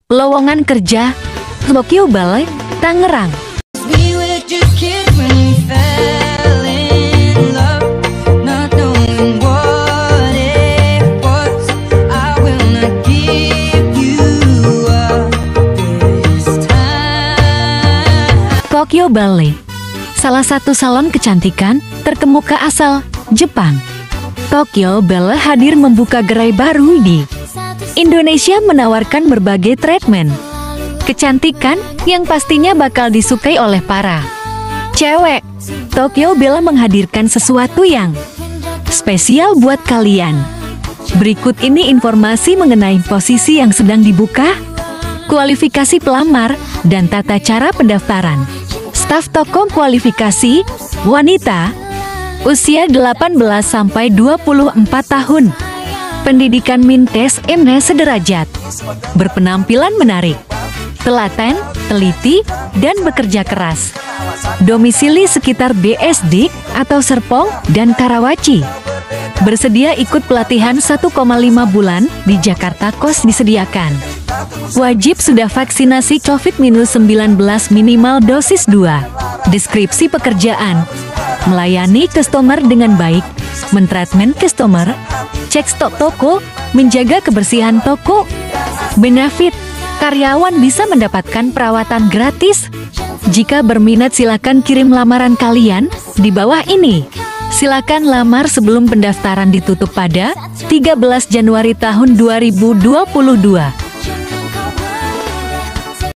Lowongan kerja Tokyo Ballet, Tangerang. Tokyo Ballet, salah satu salon kecantikan terkemuka asal Jepang. Tokyo Ballet hadir membuka gerai baru di Indonesia, menawarkan berbagai treatment kecantikan yang pastinya bakal disukai oleh para cewek. Tokyo Ballet menghadirkan sesuatu yang spesial buat kalian. Berikut ini informasi mengenai posisi yang sedang dibuka, kualifikasi pelamar, dan tata cara pendaftaran. Staf toko kualifikasi wanita, usia 18 sampai 24 tahun. Pendidikan Mintes ME sederajat. Berpenampilan menarik, telaten, teliti, dan bekerja keras. Domisili sekitar BSD atau Serpong dan Karawaci. Bersedia ikut pelatihan 1,5 bulan di Jakarta, kos disediakan. Wajib sudah vaksinasi COVID-19 minimal dosis 2. Deskripsi pekerjaan: melayani customer dengan baik, mentreatment customer, cek stok toko, menjaga kebersihan toko. Benefit: karyawan bisa mendapatkan perawatan gratis. Jika berminat silakan kirim lamaran kalian di bawah ini. Silakan lamar sebelum pendaftaran ditutup pada 13 Januari tahun 2022.